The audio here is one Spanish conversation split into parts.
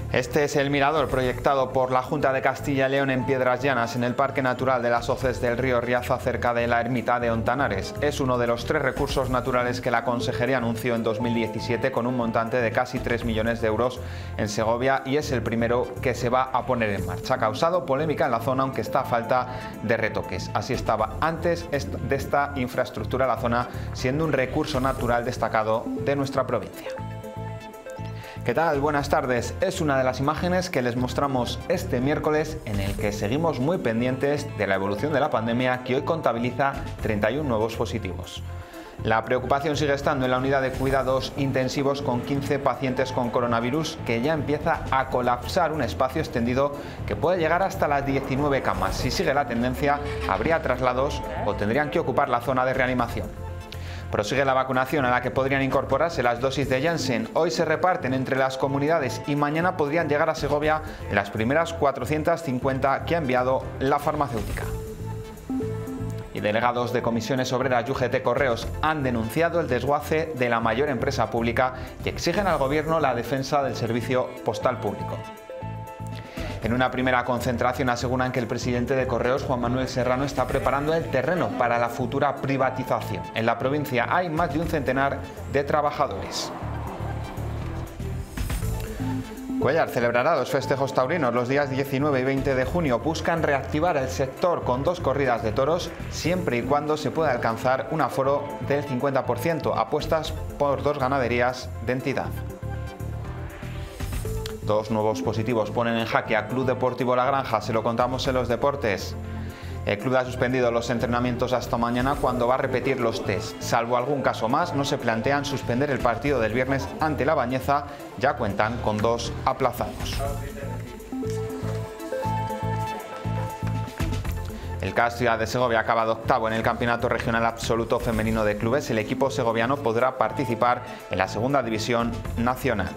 Este es el mirador proyectado por la Junta de Castilla y León en Piedras Llanas, en el Parque Natural de las Hoces del río Riaza, cerca de la ermita de Ontanares. Es uno de los 3 recursos naturales que la Consejería anunció en 2017 con un montante de casi 3 millones de euros en Segovia, y es el primero que se va a poner en marcha. Ha causado polémica en la zona, aunque está a falta de retoques. Así estaba antes de esta infraestructura la zona, siendo un recurso natural destacado de nuestra provincia. ¿Qué tal? Buenas tardes. Es una de las imágenes que les mostramos este miércoles, en el que seguimos muy pendientes de la evolución de la pandemia, que hoy contabiliza 31 nuevos positivos. La preocupación sigue estando en la unidad de cuidados intensivos, con 15 pacientes con coronavirus, que ya empieza a colapsar un espacio extendido que puede llegar hasta las 19 camas. Si sigue la tendencia, habría traslados o tendrían que ocupar la zona de reanimación. Prosigue la vacunación, a la que podrían incorporarse las dosis de Janssen. Hoy se reparten entre las comunidades y mañana podrían llegar a Segovia las primeras 450 que ha enviado la farmacéutica. Y delegados de comisiones obreras y UGT Correos han denunciado el desguace de la mayor empresa pública y exigen al gobierno la defensa del servicio postal público. En una primera concentración aseguran que el presidente de Correos, Juan Manuel Serrano, está preparando el terreno para la futura privatización. En la provincia hay más de un centenar de trabajadores. Cuéllar celebrará 2 festejos taurinos los días 19 y 20 de junio. Buscan reactivar el sector con 2 corridas de toros, siempre y cuando se pueda alcanzar un aforo del 50%. Apuestas por 2 ganaderías de entidad. 2 nuevos positivos ponen en jaque a Club Deportivo La Granja, se lo contamos en los deportes. El club ha suspendido los entrenamientos hasta mañana, cuando va a repetir los test. Salvo algún caso más, no se plantean suspender el partido del viernes ante la Bañeza, ya cuentan con 2 aplazados. El Castilla de Segovia ha acabado octavo en el Campeonato Regional Absoluto Femenino de Clubes. El equipo segoviano podrá participar en la segunda división nacional.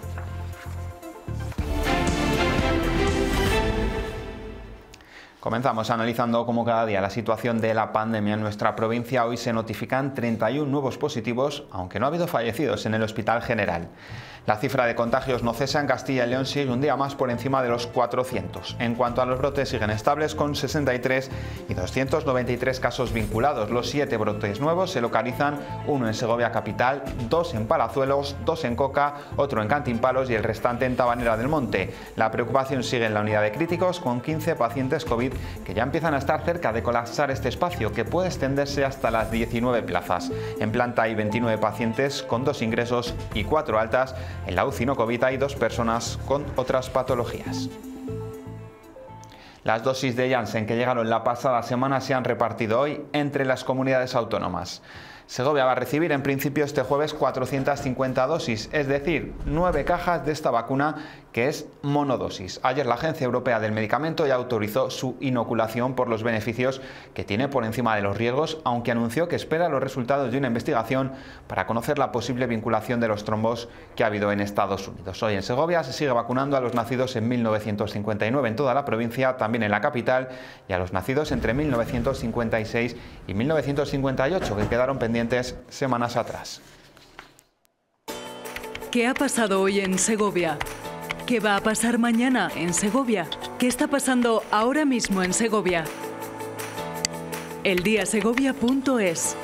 Comenzamos analizando, como cada día, la situación de la pandemia en nuestra provincia. Hoy se notifican 31 nuevos positivos, aunque no ha habido fallecidos en el Hospital General. La cifra de contagios no cesa. En Castilla y León sigue un día más por encima de los 400. En cuanto a los brotes, siguen estables, con 63 y 293 casos vinculados. Los 7 brotes nuevos se localizan: 1 en Segovia capital, 2 en Palazuelos, 2 en Coca, otro en Cantimpalos y el restante en Tabanera del Monte. La preocupación sigue en la unidad de críticos, con 15 pacientes COVID que ya empiezan a estar cerca de colapsar este espacio, que puede extenderse hasta las 19 plazas. En planta hay 29 pacientes con 2 ingresos y 4 altas. En la UCI no COVID hay 2 personas con otras patologías. Las dosis de Janssen que llegaron la pasada semana se han repartido hoy entre las comunidades autónomas. Segovia va a recibir en principio este jueves 450 dosis, es decir, 9 cajas de esta vacuna, que es monodosis. Ayer la Agencia Europea del Medicamento ya autorizó su inoculación por los beneficios que tiene por encima de los riesgos, aunque anunció que espera los resultados de una investigación para conocer la posible vinculación de los trombos que ha habido en Estados Unidos. Hoy en Segovia se sigue vacunando a los nacidos en 1959 en toda la provincia, también en la capital, y a los nacidos entre 1956 y 1958, que quedaron pendientes semanas atrás. ¿Qué ha pasado hoy en Segovia? ¿Qué va a pasar mañana en Segovia? ¿Qué está pasando ahora mismo en Segovia? eldiasegovia.es.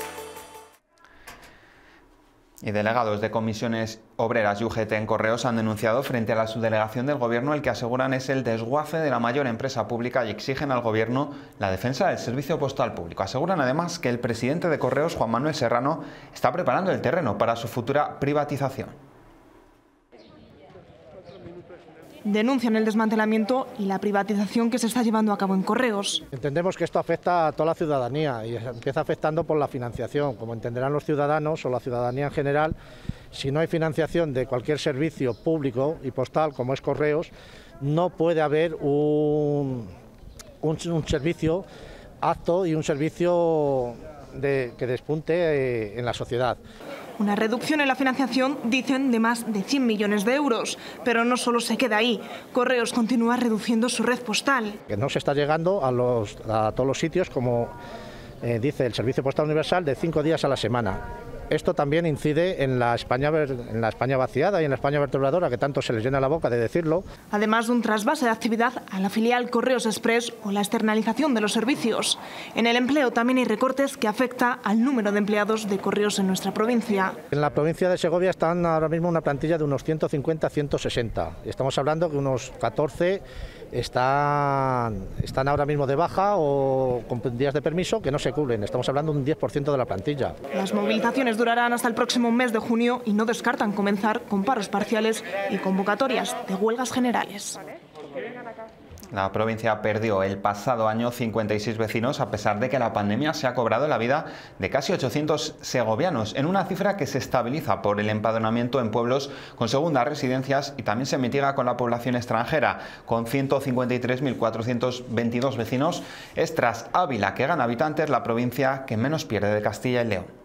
Y delegados de comisiones obreras y UGT en Correos han denunciado frente a la subdelegación del gobierno el que aseguran es el desguace de la mayor empresa pública, y exigen al gobierno la defensa del servicio postal público. Aseguran además que el presidente de Correos, Juan Manuel Serrano, está preparando el terreno para su futura privatización. Denuncian el desmantelamiento y la privatización que se está llevando a cabo en Correos. Entendemos que esto afecta a toda la ciudadanía y empieza afectando por la financiación. Como entenderán los ciudadanos o la ciudadanía en general, si no hay financiación de cualquier servicio público y postal como es Correos, no puede haber un servicio apto y un servicio que despunte en la sociedad. Una reducción en la financiación, dicen, de más de 100 millones de euros. Pero no solo se queda ahí. Correos continúa reduciendo su red postal. Que no se está llegando a todos los sitios, como dice el Servicio Postal Universal, de 5 días a la semana. Esto también incide en la España vaciada y en la España vertebradora, que tanto se les llena la boca de decirlo. Además de un trasvase de actividad a la filial Correos Express o la externalización de los servicios. En el empleo también hay recortes que afectan al número de empleados de Correos en nuestra provincia. En la provincia de Segovia están ahora mismo una plantilla de unos 150-160. Estamos hablando que unos 14 están ahora mismo de baja o con días de permiso que no se cubren. Estamos hablando de un 10% de la plantilla. Las movilizaciones durarán hasta el próximo mes de junio y no descartan comenzar con paros parciales y convocatorias de huelgas generales. La provincia perdió el pasado año 56 vecinos a pesar de que la pandemia se ha cobrado la vida de casi 800 segovianos, en una cifra que se estabiliza por el empadronamiento en pueblos con segundas residencias y también se mitiga con la población extranjera. Con 153.422 vecinos, es tras Ávila, que gana habitantes, la provincia que menos pierde de Castilla y León.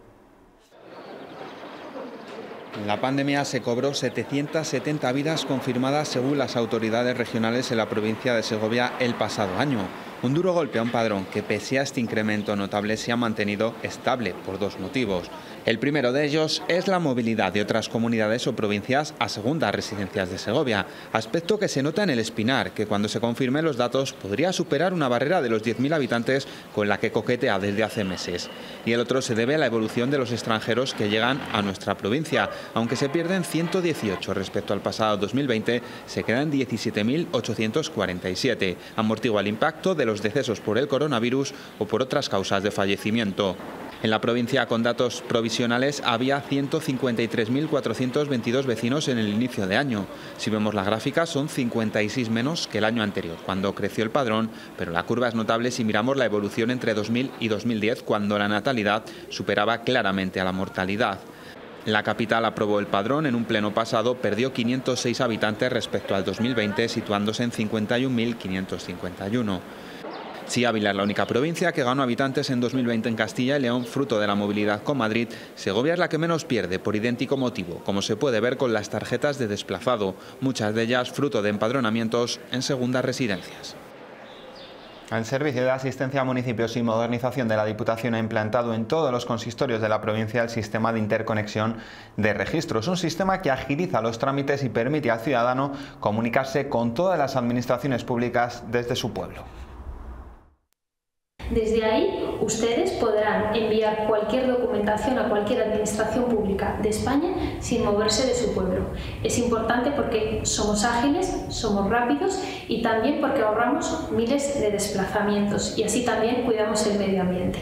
La pandemia se cobró 770 vidas confirmadas según las autoridades regionales en la provincia de Segovia el pasado año. Un duro golpe a un padrón que, pese a este incremento notable, se ha mantenido estable por dos motivos. El primero de ellos es la movilidad de otras comunidades o provincias a segundas residencias de Segovia, aspecto que se nota en el Espinar, que cuando se confirmen los datos podría superar una barrera de los 10.000 habitantes con la que coquetea desde hace meses. Y el otro se debe a la evolución de los extranjeros que llegan a nuestra provincia. Aunque se pierden 118 respecto al pasado 2020, se quedan 17.847. Amortigua el impacto de los decesos por el coronavirus o por otras causas de fallecimiento. En la provincia, con datos provisionales, había 153.422 vecinos en el inicio de año. Si vemos la gráfica, son 56 menos que el año anterior, cuando creció el padrón, pero la curva es notable si miramos la evolución entre 2000 y 2010, cuando la natalidad superaba claramente a la mortalidad. La capital aprobó el padrón en un pleno pasado, perdió 506 habitantes respecto al 2020, situándose en 51.551. Si Ávila es la única provincia que ganó habitantes en 2020 en Castilla y León, fruto de la movilidad con Madrid, Segovia es la que menos pierde por idéntico motivo, como se puede ver con las tarjetas de desplazado, muchas de ellas fruto de empadronamientos en segundas residencias. El Servicio de Asistencia a Municipios y Modernización de la Diputación ha implantado en todos los consistorios de la provincia el sistema de interconexión de registros, un sistema que agiliza los trámites y permite al ciudadano comunicarse con todas las administraciones públicas desde su pueblo. Desde ahí, ustedes podrán enviar cualquier documentación a cualquier administración pública de España sin moverse de su pueblo. Es importante porque somos ágiles, somos rápidos y también porque ahorramos miles de desplazamientos y así también cuidamos el medio ambiente.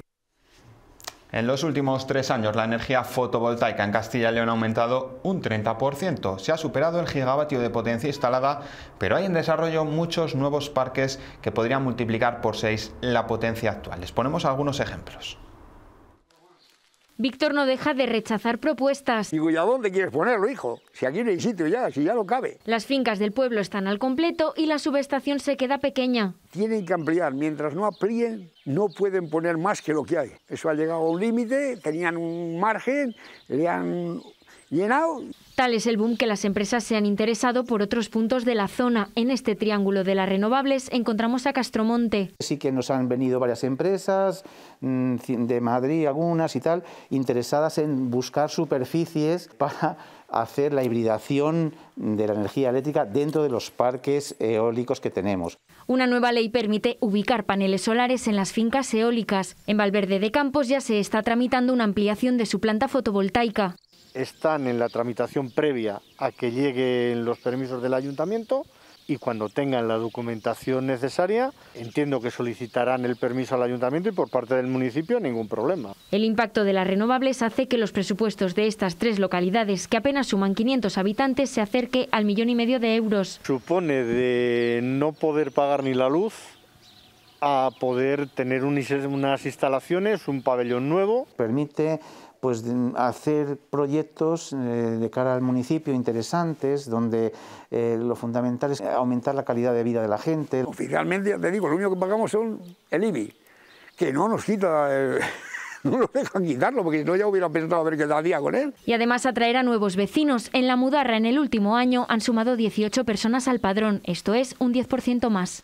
En los últimos 3 años la energía fotovoltaica en Castilla y León ha aumentado un 30%. Se ha superado el gigavatio de potencia instalada, pero hay en desarrollo muchos nuevos parques que podrían multiplicar por 6 la potencia actual. Les ponemos algunos ejemplos. Víctor no deja de rechazar propuestas. Digo, ¿y a dónde quieres ponerlo, hijo? Si aquí no hay sitio ya, si ya no cabe. Las fincas del pueblo están al completo y la subestación se queda pequeña. Tienen que ampliar. Mientras no amplíen, no pueden poner más que lo que hay. Eso ha llegado a un límite, tenían un margen, le han llenado. Tal es el boom que las empresas se han interesado por otros puntos de la zona. En este triángulo de las renovables encontramos a Castromonte. Sí que nos han venido varias empresas, de Madrid algunas y tal, interesadas en buscar superficies para hacer la hibridación de la energía eléctrica dentro de los parques eólicos que tenemos. Una nueva ley permite ubicar paneles solares en las fincas eólicas. En Valverde de Campos ya se está tramitando una ampliación de su planta fotovoltaica. Están en la tramitación previa a que lleguen los permisos del ayuntamiento y cuando tengan la documentación necesaria, entiendo que solicitarán el permiso al ayuntamiento y por parte del municipio ningún problema. El impacto de las renovables hace que los presupuestos de estas 3 localidades, que apenas suman 500 habitantes, se acerque al 1,5 millón de euros. Supone de no poder pagar ni la luz a poder tener unas instalaciones, un pabellón nuevo. Permite pues hacer proyectos de cara al municipio interesantes, donde lo fundamental es aumentar la calidad de vida de la gente. Oficialmente, ya te digo, lo único que pagamos son el IBI, que no nos quita, no nos dejan quitarlo, porque si no ya hubiera pensado a ver qué hacía con él. Y además atraer a nuevos vecinos. En La Mudarra, en el último año, han sumado 18 personas al padrón, esto es un 10% más.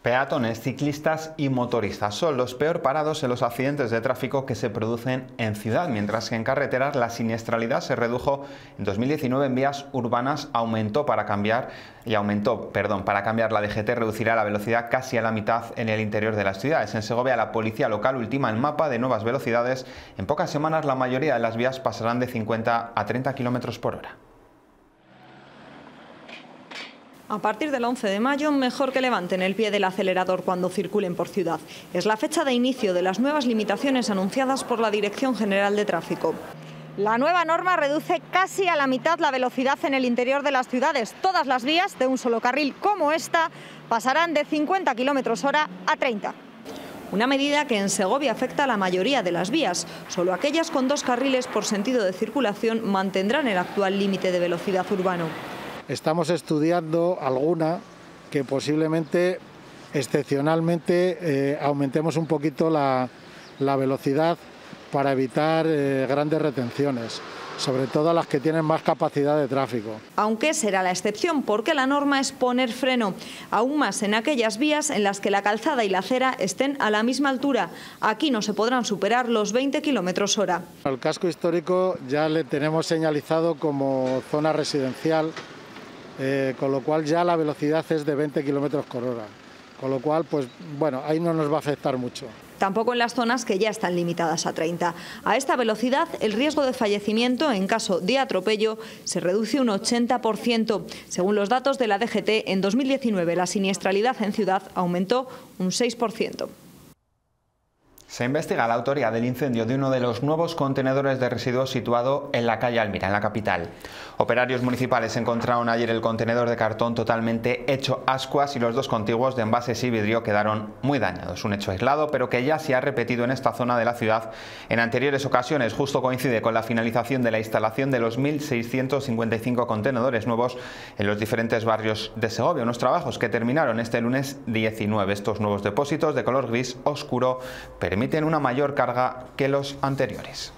Peatones, ciclistas y motoristas son los peor parados en los accidentes de tráfico que se producen en ciudad, mientras que en carreteras la siniestralidad se redujo en 2019 en vías urbanas, para cambiar la DGT reducirá la velocidad casi a la mitad en el interior de las ciudades. En Segovia la policía local ultima el mapa de nuevas velocidades. En pocas semanas la mayoría de las vías pasarán de 50 a 30 km por hora. A partir del 11 de mayo, mejor que levanten el pie del acelerador cuando circulen por ciudad. Es la fecha de inicio de las nuevas limitaciones anunciadas por la Dirección General de Tráfico. La nueva norma reduce casi a la mitad la velocidad en el interior de las ciudades. Todas las vías de un solo carril como esta pasarán de 50 km/h a 30. Una medida que en Segovia afecta a la mayoría de las vías. Solo aquellas con 2 carriles por sentido de circulación mantendrán el actual límite de velocidad urbano. Estamos estudiando alguna que posiblemente, excepcionalmente, aumentemos un poquito la velocidad para evitar grandes retenciones, sobre todo las que tienen más capacidad de tráfico. Aunque será la excepción, porque la norma es poner freno, aún más en aquellas vías en las que la calzada y la acera estén a la misma altura. Aquí no se podrán superar los 20 km/h. El casco histórico ya le tenemos señalizado como zona residencial, con lo cual ya la velocidad es de 20 km/h, con lo cual, pues bueno, ahí no nos va a afectar mucho. Tampoco en las zonas que ya están limitadas a 30. A esta velocidad, el riesgo de fallecimiento en caso de atropello se reduce un 80%. Según los datos de la DGT, en 2019 la siniestralidad en ciudad aumentó un 6%. Se investiga la autoría del incendio de uno de los nuevos contenedores de residuos situado en la calle Almira, en la capital. Operarios municipales encontraron ayer el contenedor de cartón totalmente hecho ascuas y los 2 contiguos de envases y vidrio quedaron muy dañados. Un hecho aislado, pero que ya se ha repetido en esta zona de la ciudad en anteriores ocasiones. Justo coincide con la finalización de la instalación de los 1.655 contenedores nuevos en los diferentes barrios de Segovia. Unos trabajos que terminaron este lunes 19. Estos nuevos depósitos de color gris oscuro permiten una mayor carga que los anteriores.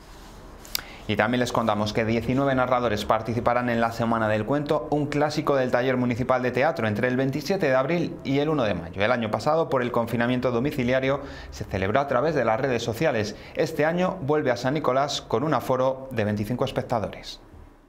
Y también les contamos que 19 narradores participarán en la Semana del Cuento, un clásico del Taller Municipal de Teatro, entre el 27 de abril y el 1 de mayo. El año pasado, por el confinamiento domiciliario, se celebró a través de las redes sociales. Este año vuelve a San Nicolás con un aforo de 25 espectadores.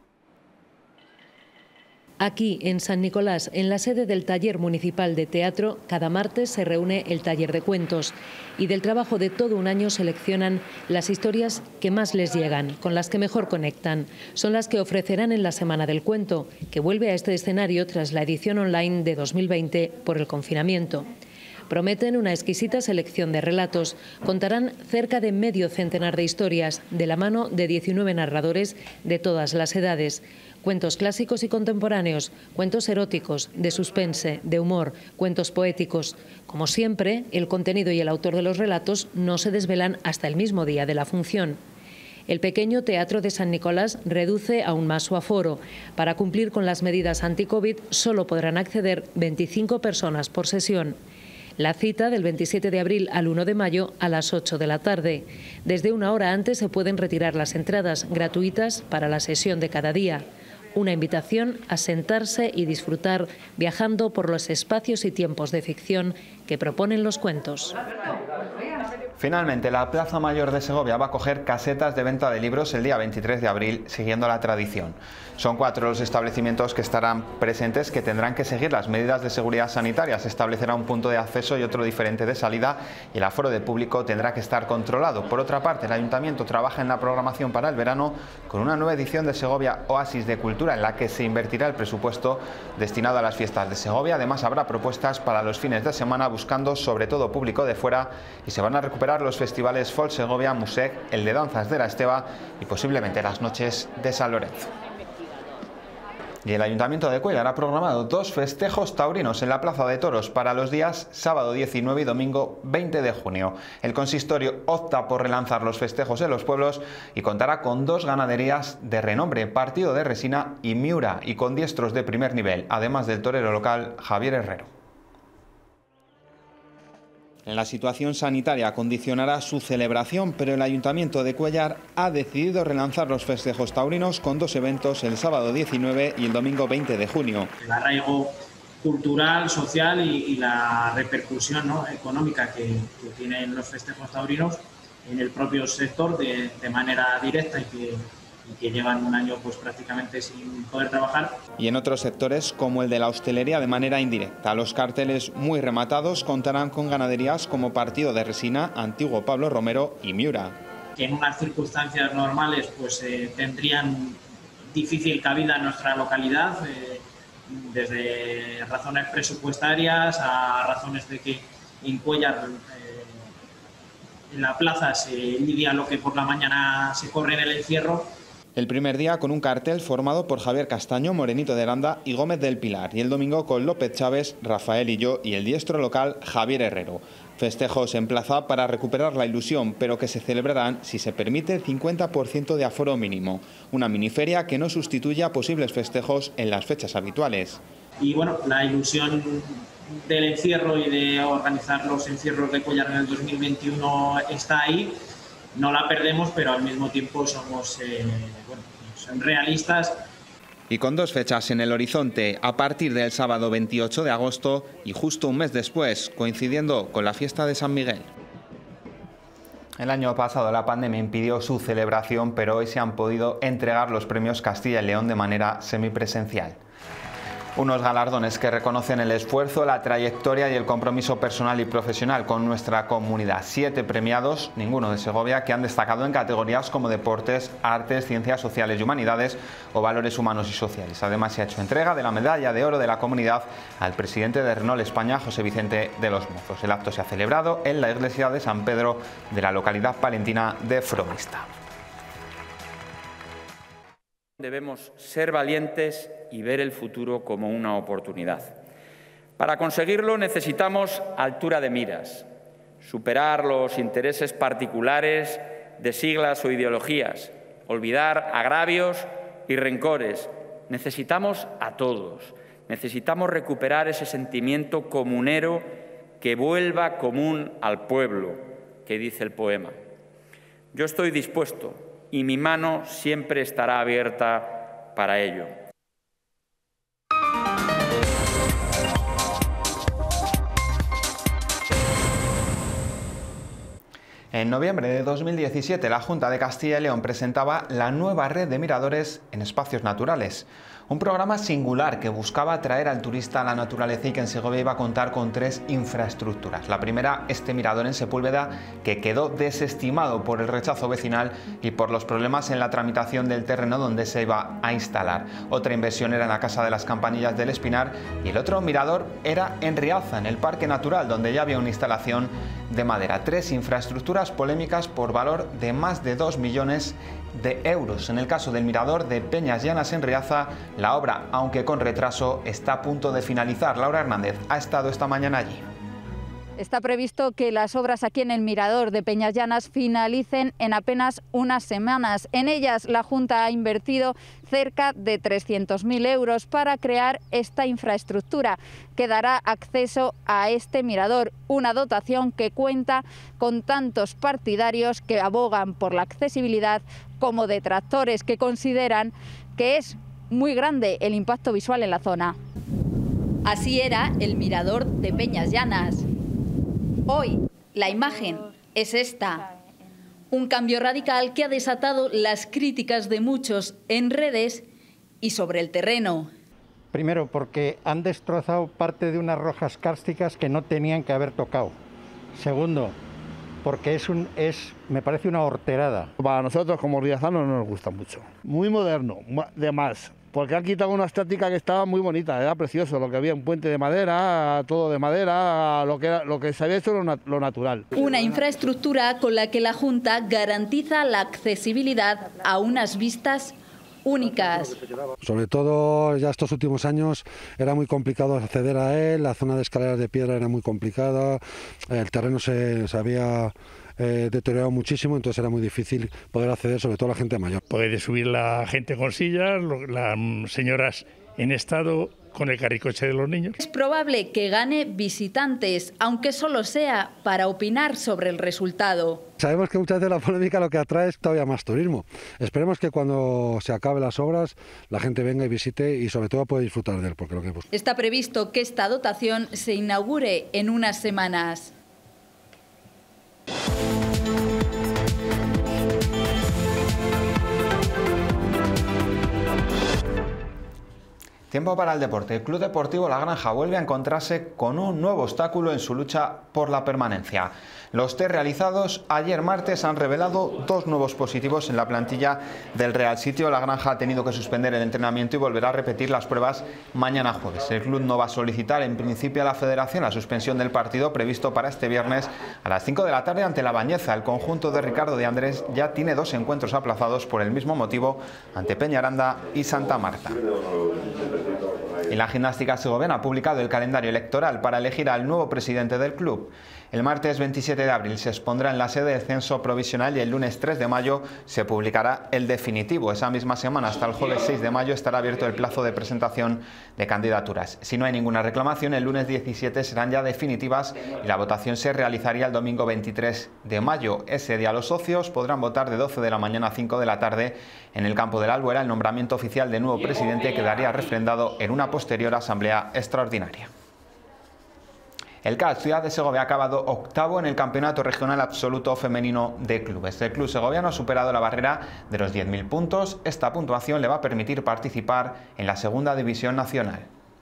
Aquí, en San Nicolás, en la sede del Taller Municipal de Teatro, cada martes se reúne el taller de cuentos y del trabajo de todo un año seleccionan las historias que más les llegan, con las que mejor conectan. Son las que ofrecerán en la Semana del Cuento, que vuelve a este escenario tras la edición online de 2020 por el confinamiento. Prometen una exquisita selección de relatos. Contarán cerca de medio centenar de historias, de la mano de 19 narradores de todas las edades. Cuentos clásicos y contemporáneos, cuentos eróticos, de suspense, de humor, cuentos poéticos. Como siempre, el contenido y el autor de los relatos no se desvelan hasta el mismo día de la función. El pequeño Teatro de San Nicolás reduce aún más su aforo. Para cumplir con las medidas anti-COVID solo podrán acceder 25 personas por sesión. La cita del 27 de abril al 1 de mayo a las 8 de la tarde. Desde una hora antes se pueden retirar las entradas gratuitas para la sesión de cada día. Una invitación a sentarse y disfrutar viajando por los espacios y tiempos de ficción que proponen los cuentos. Finalmente, la Plaza Mayor de Segovia va a acoger casetas de venta de libros el día 23 de abril, siguiendo la tradición. Son 4 los establecimientos que estarán presentes, que tendrán que seguir las medidas de seguridad sanitaria. Se establecerá un punto de acceso y otro diferente de salida, y el aforo de público tendrá que estar controlado. Por otra parte, el Ayuntamiento trabaja en la programación para el verano con una nueva edición de Segovia Oasis de Cultura, en la que se invertirá el presupuesto destinado a las fiestas de Segovia. Además, habrá propuestas para los fines de semana, buscando sobre todo público de fuera, y se van a recuperar los festivales Folk Segovia, Musec, el de Danzas de la Esteva y posiblemente las noches de San Lorenzo. Y el Ayuntamiento de Cuéllar ha programado 2 festejos taurinos en la Plaza de Toros para los días sábado 19 y domingo 20 de junio. El consistorio opta por relanzar los festejos en los pueblos y contará con 2 ganaderías de renombre, Partido de Resina y Miura, y con diestros de primer nivel, además del torero local Javier Herrero. La situación sanitaria condicionará su celebración, pero el Ayuntamiento de Cuéllar ha decidido relanzar los festejos taurinos con 2 eventos el sábado 19 y el domingo 20 de junio. El arraigo cultural, social y la repercusión, ¿no?, económica que tienen los festejos taurinos en el propio sector de manera directa y que llevan un año pues prácticamente sin poder trabajar. Y en otros sectores, como el de la hostelería, de manera indirecta. Los carteles muy rematados contarán con ganaderías como Partido de Resina, Antiguo Pablo Romero y Miura. Que en unas circunstancias normales pues tendrían difícil cabida en nuestra localidad, desde razones presupuestarias a razones de que en Cuéllar en la plaza se lidia lo que por la mañana se corre en el encierro. El primer día con un cartel formado por Javier Castaño, Morenito de Aranda y Gómez del Pilar, y el domingo con López Chávez, Rafael Illo y el diestro local Javier Herrero. Festejos en plaza para recuperar la ilusión, pero que se celebrarán, si se permite, el 50% de aforo mínimo. Una miniferia que no sustituye a posibles festejos en las fechas habituales. Y bueno, la ilusión del encierro y de organizar los encierros de Cuéllar en el 2021 está ahí. No la perdemos, pero al mismo tiempo somos realistas. Y con 2 fechas en el horizonte, a partir del sábado 28 de agosto y justo un mes después, coincidiendo con la fiesta de San Miguel. El año pasado la pandemia impidió su celebración, pero hoy se han podido entregar los premios Castilla y León de manera semipresencial. Unos galardones que reconocen el esfuerzo, la trayectoria y el compromiso personal y profesional con nuestra comunidad. 7 premiados, ninguno de Segovia, que han destacado en categorías como deportes, artes, ciencias sociales y humanidades o valores humanos y sociales. Además, se ha hecho entrega de la medalla de oro de la comunidad al presidente de Renault España, José Vicente de los Mozos. El acto se ha celebrado en la iglesia de San Pedro de la localidad palentina de Fromista. Debemos ser valientes y ver el futuro como una oportunidad. Para conseguirlo necesitamos altura de miras, superar los intereses particulares de siglas o ideologías, olvidar agravios y rencores. Necesitamos a todos, necesitamos recuperar ese sentimiento comunero que vuelva común al pueblo, que dice el poema. Yo estoy dispuesto y mi mano siempre estará abierta para ello. En noviembre de 2017, la Junta de Castilla y León presentaba la nueva red de miradores en espacios naturales. Un programa singular que buscaba atraer al turista a la naturaleza y que en Segovia iba a contar con 3 infraestructuras. La primera, este mirador en Sepúlveda, que quedó desestimado por el rechazo vecinal y por los problemas en la tramitación del terreno donde se iba a instalar. Otra inversión era en la Casa de las Campanillas del Espinar y el otro mirador era en Riaza, en el Parque Natural, donde ya había una instalación de madera. 3 infraestructuras polémicas por valor de más de 2 millones de euros. En el caso del mirador de Peñas Llanas en Riaza, la obra, aunque con retraso, está a punto de finalizar. Laura Hernández ha estado esta mañana allí. Está previsto que las obras aquí en el mirador de Peñas Llanas finalicen en apenas unas semanas. En ellas la Junta ha invertido cerca de 300.000 euros para crear esta infraestructura que dará acceso a este mirador, una dotación que cuenta con tantos partidarios que abogan por la accesibilidad como detractores que consideran que es muy grande el impacto visual en la zona. Así era el mirador de Peñas Llanas. Hoy la imagen es esta. Un cambio radical que ha desatado las críticas de muchos en redes y sobre el terreno. Primero, porque han destrozado parte de unas rojas kársticas que no tenían que haber tocado. Segundo, porque me parece una horterada. Para nosotros como riazanos no nos gusta mucho. Muy moderno, de más. Porque han quitado una estática que estaba muy bonita, era precioso, lo que había, un puente de madera, todo de madera, lo que se había hecho lo natural. Una infraestructura con la que la Junta garantiza la accesibilidad a unas vistas únicas. Sobre todo ya estos últimos años era muy complicado acceder a él, la zona de escaleras de piedra era muy complicada, el terreno se había deteriorado muchísimo, entonces era muy difícil poder acceder, sobre todo a la gente mayor. Puede subir la gente con sillas, las señoras en estado con el carricoche de los niños. Es probable que gane visitantes, aunque solo sea para opinar sobre el resultado. Sabemos que muchas veces la polémica lo que atrae es todavía más turismo. Esperemos que cuando se acaben las obras la gente venga y visite y sobre todo pueda disfrutar de él. Porque Está previsto que esta dotación se inaugure en unas semanas. Tiempo para el deporte. El Club Deportivo La Granja vuelve a encontrarse con un nuevo obstáculo en su lucha por la permanencia. Los test realizados ayer martes han revelado 2 nuevos positivos en la plantilla del Real Sitio. La Granja ha tenido que suspender el entrenamiento y volverá a repetir las pruebas mañana jueves. El club no va a solicitar en principio a la Federación la suspensión del partido previsto para este viernes a las 5 de la tarde ante la Bañeza. El conjunto de Ricardo de Andrés ya tiene 2 encuentros aplazados por el mismo motivo ante Peñaranda y Santa Marta. Y la gimnástica segoviana ha publicado el calendario electoral para elegir al nuevo presidente del club. El martes 27 de abril se expondrá en la sede el censo provisional y el lunes 3 de mayo se publicará el definitivo. Esa misma semana, hasta el jueves 6 de mayo, estará abierto el plazo de presentación de candidaturas. Si no hay ninguna reclamación, el lunes 17 serán ya definitivas y la votación se realizaría el domingo 23 de mayo. Ese día los socios podrán votar de 12 de la mañana a 5 de la tarde en el campo de la Albuera. El nombramiento oficial de nuevo presidente quedaría refrendado en una posterior asamblea extraordinaria. El CAD Ciudad de Segovia ha acabado octavo en el Campeonato Regional Absoluto Femenino de Clubes. El club segoviano ha superado la barrera de los 10.000 puntos. Esta puntuación le va a permitir participar en la Segunda División Nacional.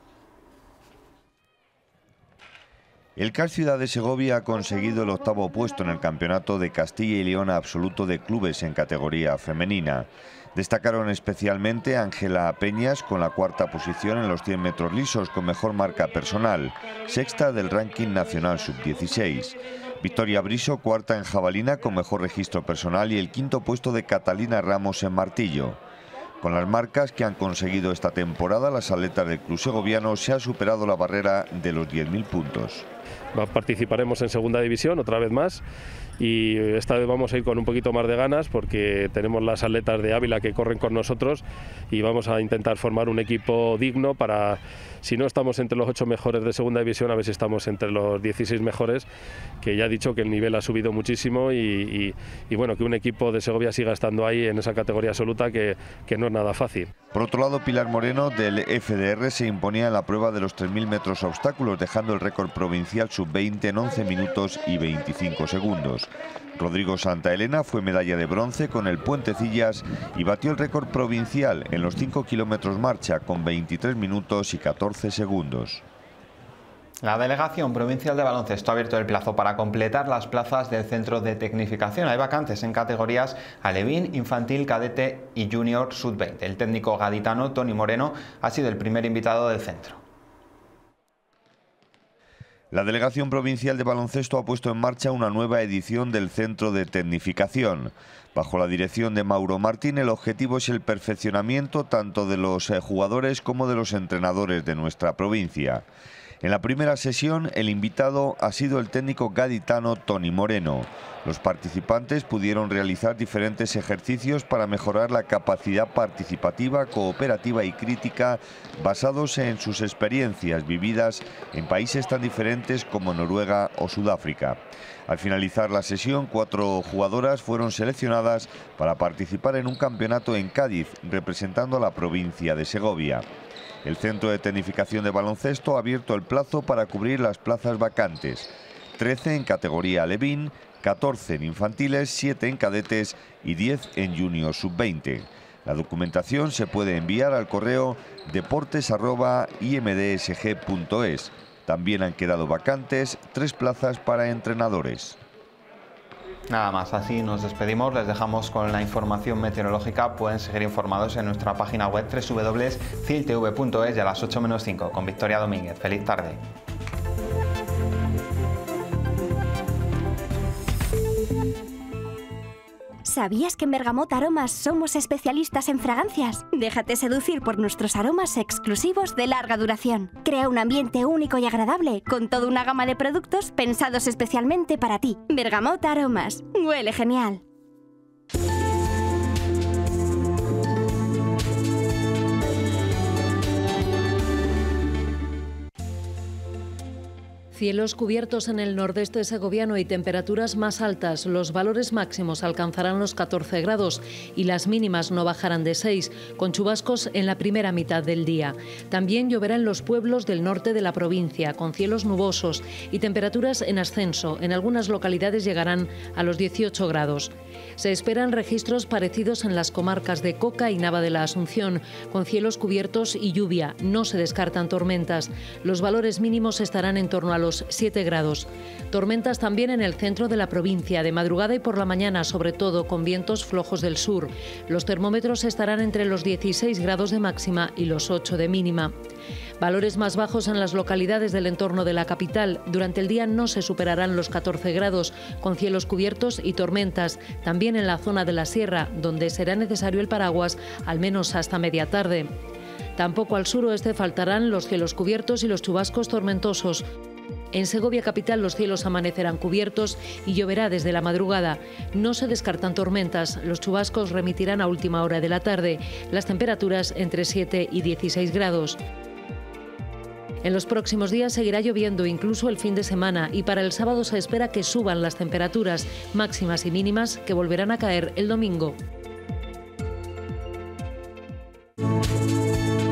El CAD Ciudad de Segovia ha conseguido el octavo puesto en el Campeonato de Castilla y León Absoluto de Clubes en categoría femenina. Destacaron especialmente Ángela Peñas con la 4ª posición en los 100 metros lisos con mejor marca personal, 6ª del ranking nacional sub-16. Victoria Briso, 4ª en jabalina con mejor registro personal y el 5º puesto de Catalina Ramos en martillo. Con las marcas que han conseguido esta temporada, las atletas del club segoviano se ha superado la barrera de los 10.000 puntos. Participaremos en Segunda División otra vez más y esta vez vamos a ir con un poquito más de ganas porque tenemos las atletas de Ávila que corren con nosotros y vamos a intentar formar un equipo digno para, si no estamos entre los 8 mejores de Segunda División, a ver si estamos entre los 16 mejores, que ya he dicho que el nivel ha subido muchísimo y bueno, que un equipo de Segovia siga estando ahí en esa categoría absoluta que no es nada fácil. Por otro lado, Pilar Moreno del FDR se imponía en la prueba de los 3.000 metros a obstáculos, dejando el récord provincial sub-20 en 11 minutos y 25 segundos. Rodrigo Santa Elena fue medalla de bronce con el Puentecillas y batió el récord provincial en los 5 kilómetros marcha con 23 minutos y 14 segundos. La Delegación Provincial de Baloncesto ha abierto el plazo para completar las plazas del Centro de Tecnificación. Hay vacantes en categorías alevín, infantil, cadete y junior sub-20. El técnico gaditano Toni Moreno ha sido el primer invitado del centro. La Delegación Provincial de Baloncesto ha puesto en marcha una nueva edición del Centro de Tecnificación. Bajo la dirección de Mauro Martín, el objetivo es el perfeccionamiento tanto de los jugadores como de los entrenadores de nuestra provincia. En la primera sesión, el invitado ha sido el técnico gaditano Toni Moreno. Los participantes pudieron realizar diferentes ejercicios para mejorar la capacidad participativa, cooperativa y crítica basados en sus experiencias vividas en países tan diferentes como Noruega o Sudáfrica. Al finalizar la sesión, 4 jugadoras fueron seleccionadas para participar en un campeonato en Cádiz, representando a la provincia de Segovia. El Centro de Tecnificación de Baloncesto ha abierto el plazo para cubrir las plazas vacantes, 13 en categoría alevín, 14 en infantiles, 7 en cadetes y 10 en junior sub-20. La documentación se puede enviar al correo deportes@imdsg.es. También han quedado vacantes 3 plazas para entrenadores. Nada más, así nos despedimos, les dejamos con la información meteorológica. Pueden seguir informados en nuestra página web www.ciltv.es y a las 8 menos 5 con Victoria Domínguez. Feliz tarde. ¿Sabías que en Bergamot Aromas somos especialistas en fragancias? Déjate seducir por nuestros aromas exclusivos de larga duración. Crea un ambiente único y agradable con toda una gama de productos pensados especialmente para ti. Bergamot Aromas. Huele genial. Cielos cubiertos en el nordeste segoviano y temperaturas más altas. Los valores máximos alcanzarán los 14 grados y las mínimas no bajarán de 6, con chubascos en la primera mitad del día. También lloverá en los pueblos del norte de la provincia, con cielos nubosos y temperaturas en ascenso. En algunas localidades llegarán a los 18 grados. Se esperan registros parecidos en las comarcas de Coca y Nava de la Asunción, con cielos cubiertos y lluvia. No se descartan tormentas. Los valores mínimos estarán en torno a los 7 grados. Tormentas también en el centro de la provincia, de madrugada y por la mañana, sobre todo con vientos flojos del sur. Los termómetros estarán entre los 16 grados de máxima y los 8 de mínima. Valores más bajos en las localidades del entorno de la capital. Durante el día no se superarán los 14 grados, con cielos cubiertos y tormentas. También en la zona de la sierra, donde será necesario el paraguas, al menos hasta media tarde. Tampoco al suroeste faltarán los cielos cubiertos y los chubascos tormentosos. En Segovia capital los cielos amanecerán cubiertos y lloverá desde la madrugada. No se descartan tormentas. Los chubascos remitirán a última hora de la tarde. Las temperaturas entre 7 y 16 grados. En los próximos días seguirá lloviendo, incluso el fin de semana, y para el sábado se espera que suban las temperaturas máximas y mínimas, que volverán a caer el domingo.